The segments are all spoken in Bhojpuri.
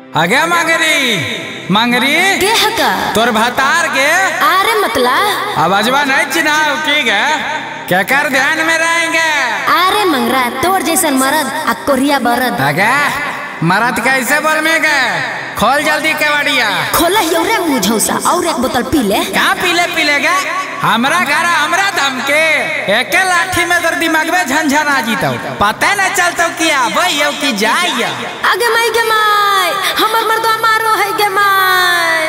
आगे मांगरी मांगरी के हका तोर भतार के अरे मतलब आवाजवा नहीं चिन्हाओ की गे क्या कर ध्यान में रहेंगे। अरे मंगरा तोर जैसन मरद आ कोरिया बरद आगे मरद कैसे बोल में गए खोल जल्दी केवड़िया खोला योरे मुझौसा और एक बोतल पी ले। कहाँ पीलेगा हमरा घर हमरा दम के एक लाठी में दर दिमाग में झंझन आ जीता पता न चलता किया भैया की जाइया आगे माई गे माई हमर मर्दवा मारो है गे माई।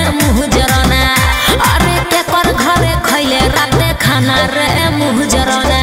रे मुँह जरना